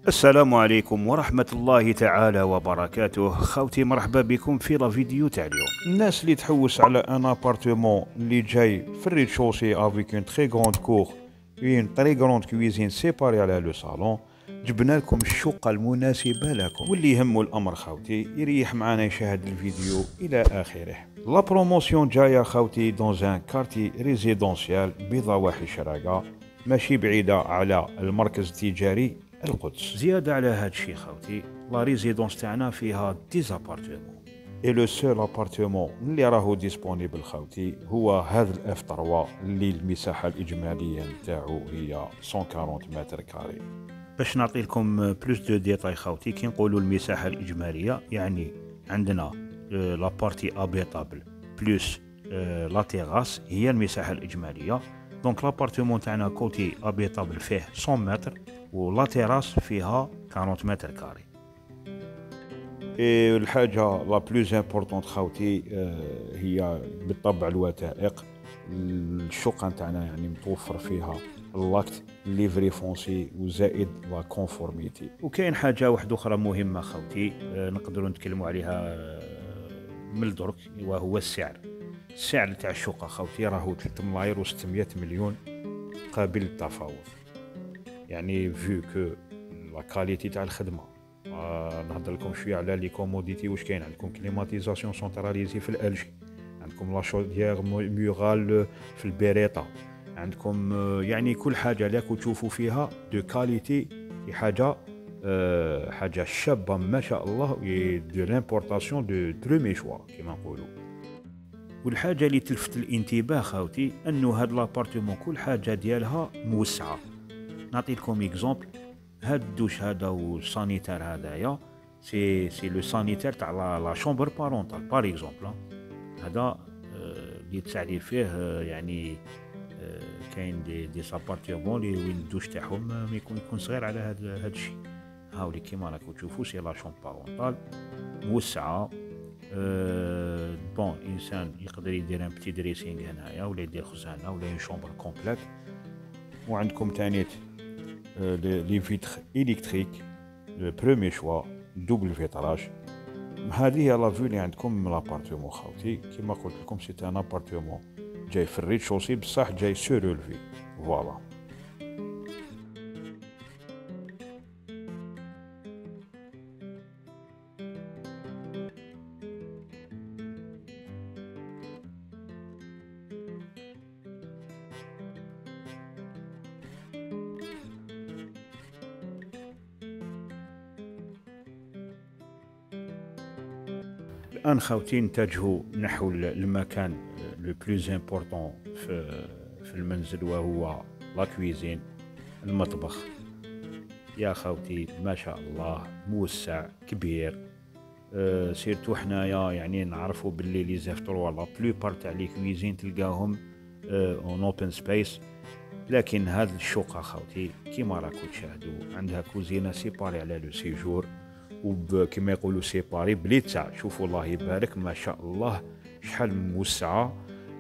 السلام عليكم ورحمة الله تعالى وبركاته. خوتي مرحبا بكم في لا فيديو تاع اليوم. الناس اللي تحوس على ان ابارتمون اللي جاي في الريد شوسي افيك اون تري غروند كور اون تري غروند كويزين سيباري على لو صالون، جبنا لكم الشقة المناسبة لكم. واللي يهمه الامر خوتي يريح معنا يشاهد الفيديو الى اخره. لا بروموسيون جايه خوتي دون ان كارتي ريزيدونسيال بضواحي شراقة، ماشي بعيدة على المركز التجاري القدس. زيادة على هاد الشي خوتي، لا ريزيدونس تاعنا فيها 10 ابارتمون، اي لو سول ابارتمون اللي راهو ديسپونيبل خوتي هو هذا الاف 3 اللي المساحة الإجمالية نتاعو هي 140 متر كاري. باش نعطي لكم بلوس دو ديتاي خوتي، كي نقولوا المساحة الإجمالية يعني عندنا لا بارتي ابيتابل بلوس لا تيغاس هي المساحة الإجمالية. دونك لابارتمون تاعنا كوتي ابيتابل فيه 100 متر ولا تيراس فيها 40 متر كاري. الحاجة لا بلوز امبورطونت خوتي هي بالطبع الوثائق. الشقة نتاعنا يعني متوفر فيها اللاكت ليفري فونسي وزائد لا كونفورميتي. وكاين حاجة واحدة أخرى مهمة خوتي نقدروا نتكلموا عليها من الدرك، وهو السعر. السعر تاع الشقة خوتي راهو 3 ملاير و600 مليون قابل للتفاوض. يعني فيو كو لا كاليتي تاع الخدمه، نهضر لكم شويه على لي كوموديتي. واش كاين عندكم؟ كليماتيزاسيون سونتراليزي في الالجي، عندكم لا شوديير مورال في البيريتا، عندكم يعني كل حاجه لك تشوفوا فيها دو كاليتي. حاجه شابه ما شاء الله، دو لامبورطاسيون دو برومي شوا كيما نقولوا. والحاجه اللي تلفت الانتباه خاوتي انه هاد لابارتمون كل حاجه ديالها موسعه. نعطي لكم اكزومبل، هاد الدوش هذا والسانيتير هذايا سي لو سانيتير تاع لا شومبر بارونتال بار اكزومبل. هذا اللي تساعدي فيه يعني كاين دي سابارتيمون اللي وين الدوش تاعهم يكون صغير على هاد الشيء. هاولي كيما راكم تشوفوا سي لا شومبر بارونتال موسعه. بون انسان يقدر يدير ان بتي دريسينغ هنايا، ولا يدير خزانه، ولا اون شومبر كومبليت. وعندكم تانيت لي فيتر الكتريك لو برومي شوا دوبل فيتراج. هذه هي لا فيو اللي عندكم من لابارتمون خوتي. كيما قلت لكم سي ان ابارتمون جاي في الريد شوسي بصح جاي سورولفي. فوالا. الآن خوتي نتجهوا نحو المكان لو بلوز امبورطون في المنزل، وهو لا كويزين، المطبخ. يا خوتي ما شاء الله موسع كبير. سيرتو حنايا يعني نعرفوا باللي لي زاف 3 لا بلوبار تاع لي كويزين تلقاهم اون اوبن سبيس. لكن هذا الشقة خوتي كيما راكم تشاهدوا عندها كوزينه سيباري على لو سيجور، وكما يقولوا سيباري بليتسع. شوفوا الله يبارك ما شاء الله شحال موسعه.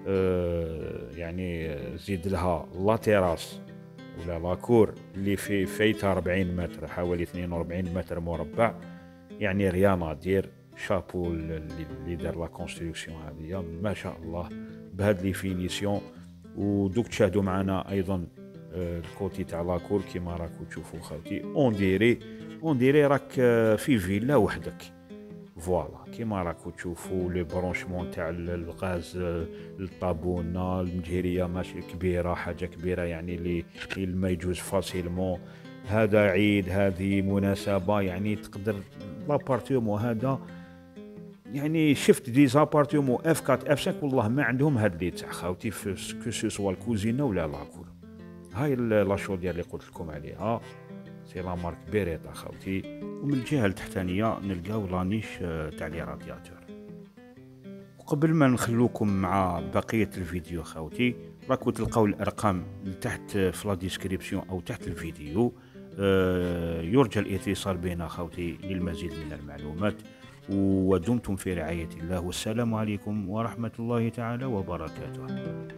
يعني زيد لها لا تيراس ولا لاكور اللي في فايتها 40 متر، حوالي 42 متر مربع. يعني ريانا دير شابو اللي دار لا كونستركسيون هذه ما شاء الله بهاد لي فينيسيون. ودوك تشاهدوا معنا ايضا الكوتي تاع لاكور كيما راكم تشوفوا خوتي اون ديري راك في فيلا وحدك. فوالا كيما راكم تشوفوا لي برونشمون تاع الغاز، الطابونه، المجهريه ماشي كبيره، حاجه كبيره يعني اللي ما يجوز فاسيلمون. هذا عيد، هذه مناسبه، يعني تقدر لابارتيومون هذا. يعني شفت دي زابارتيومون اف 4 اف 5 والله ما عندهم هاد لي تاع خاوتي في كو سوا الكوزينه ولا لاكور. هاي لا شودير اللي قلت لكم عليها سي لا مارك بيريتا خوتي. ومن الجهه التحتانيه نلقاو لانيش تاع لي رادياتور. وقبل ما نخلوكم مع بقيه الفيديو خوتي، راكم تلقاو الارقام تحت في لا ديسكريبسيون او تحت الفيديو. يرجى الاتصال بنا خوتي للمزيد من المعلومات. ودمتم في رعاية الله، والسلام عليكم ورحمة الله تعالى وبركاته.